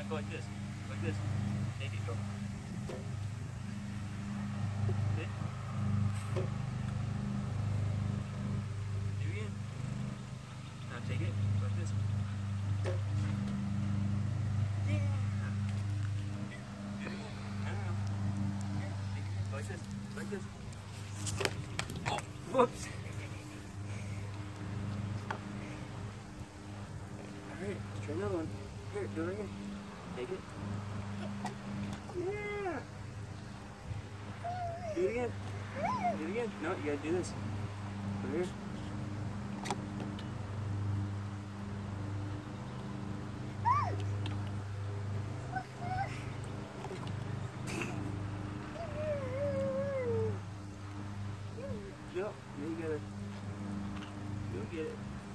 Go like this. Like this. Take it, go. Okay. Do it again. Now take it. Go like this. Yeah. Do it again. No. Here, take it. Go like this. Like this. Oh, whoops. Alright, let's try another one. Here, do it again. Take it. Yeah. Do it again. Do it again. No, you gotta do this. Over here. Yep, now you gotta go get it.